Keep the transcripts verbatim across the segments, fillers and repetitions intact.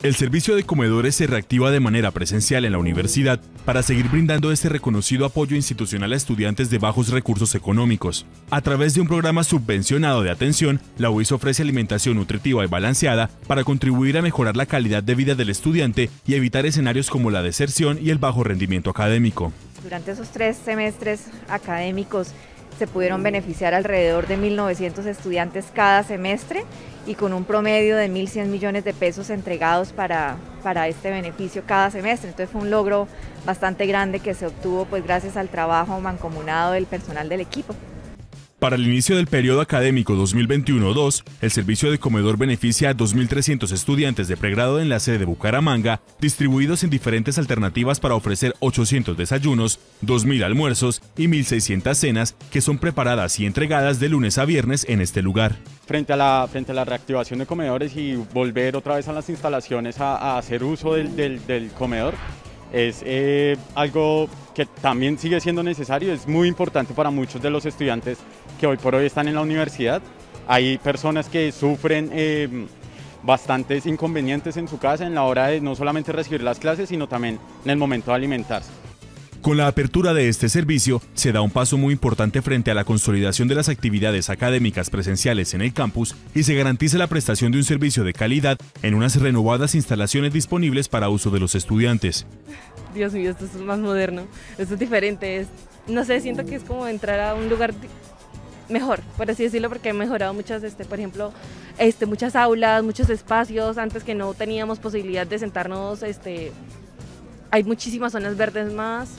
El servicio de comedores se reactiva de manera presencial en la universidad para seguir brindando este reconocido apoyo institucional a estudiantes de bajos recursos económicos. A través de un programa subvencionado de atención, la U I S ofrece alimentación nutritiva y balanceada para contribuir a mejorar la calidad de vida del estudiante y evitar escenarios como la deserción y el bajo rendimiento académico. Durante esos tres semestres académicos se pudieron beneficiar alrededor de mil novecientos estudiantes cada semestre y con un promedio de mil cien millones de pesos entregados para, para este beneficio cada semestre. Entonces fue un logro bastante grande que se obtuvo pues gracias al trabajo mancomunado del personal del equipo. Para el inicio del periodo académico dos mil veintiuno dos, el servicio de comedor beneficia a dos mil trescientos estudiantes de pregrado en la sede de Bucaramanga, distribuidos en diferentes alternativas para ofrecer ochocientos desayunos, dos mil almuerzos y mil seiscientas cenas que son preparadas y entregadas de lunes a viernes en este lugar. Frente a la, frente a la reactivación de comedores y volver otra vez a las instalaciones a, a hacer uso del, del, del comedor, es eh, algo que también sigue siendo necesario, es muy importante para muchos de los estudiantes que hoy por hoy están en la universidad. Hay personas que sufren eh, bastantes inconvenientes en su casa en la hora de no solamente recibir las clases, sino también en el momento de alimentarse. Con la apertura de este servicio, se da un paso muy importante frente a la consolidación de las actividades académicas presenciales en el campus y se garantiza la prestación de un servicio de calidad en unas renovadas instalaciones disponibles para uso de los estudiantes. Dios mío, esto es más moderno, esto es diferente, es, no sé, siento que es como entrar a un lugar mejor, por así decirlo, porque he mejorado muchas, este, por ejemplo, este, muchas aulas, muchos espacios, antes que no teníamos posibilidad de sentarnos, este, hay muchísimas zonas verdes más,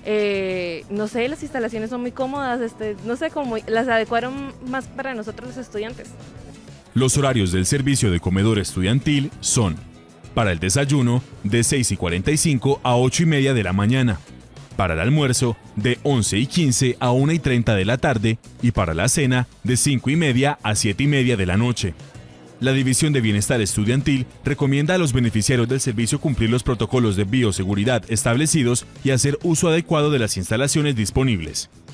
eh, no sé, las instalaciones son muy cómodas, este, no sé, cómo las adecuaron más para nosotros los estudiantes. Los horarios del servicio de comedor estudiantil son: para el desayuno, de seis y cuarenta y cinco a ocho y media de la mañana, para el almuerzo, de once y quince a una y treinta de la tarde y para la cena, de cinco y media a siete y media de la noche. La División de Bienestar Estudiantil recomienda a los beneficiarios del servicio cumplir los protocolos de bioseguridad establecidos y hacer uso adecuado de las instalaciones disponibles.